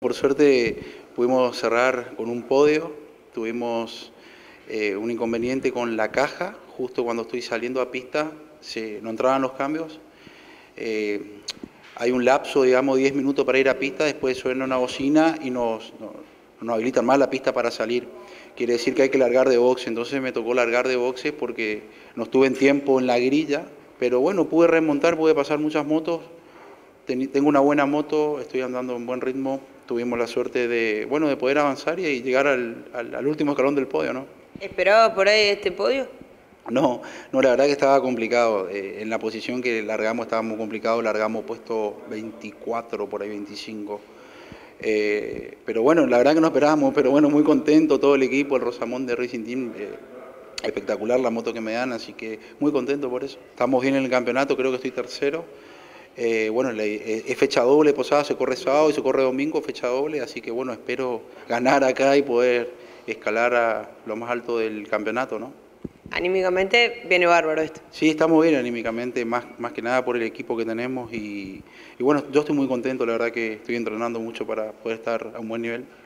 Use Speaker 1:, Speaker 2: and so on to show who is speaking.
Speaker 1: Por suerte pudimos cerrar con un podio, tuvimos un inconveniente con la caja, justo cuando estoy saliendo a pista no entraban los cambios. Hay un lapso, digamos, 10 minutos para ir a pista, después suena una bocina y nos habilitan más la pista para salir. Quiere decir que hay que largar de boxe, entonces me tocó largar de boxe porque no estuve en tiempo en la grilla, pero bueno, pude remontar, pude pasar muchas motos. Tengo una buena moto, estoy andando en buen ritmo, tuvimos la suerte de, bueno, de poder avanzar y llegar al último escalón del podio, ¿no?
Speaker 2: ¿Esperaba por ahí este podio?
Speaker 1: No, no, la verdad que estaba complicado. En la posición que largamos estaba muy complicado, largamos puesto 24, por ahí 25. Pero bueno, la verdad que no esperábamos, pero bueno, muy contento todo el equipo, el Rosamonde Racing Team, espectacular la moto que me dan, así que muy contento por eso. Estamos bien en el campeonato, creo que estoy tercero. Bueno, es fecha doble, Posada se corre sábado y se corre domingo, fecha doble, así que bueno, espero ganar acá y poder escalar a lo más alto del campeonato, ¿no?
Speaker 2: Anímicamente viene bárbaro esto.
Speaker 1: Sí, estamos bien anímicamente, más que nada por el equipo que tenemos y bueno, yo estoy muy contento, la verdad que estoy entrenando mucho para poder estar a un buen nivel.